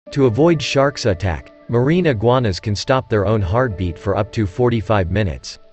To avoid sharks' attack, marine iguanas can stop their own heartbeat for up to 45 minutes.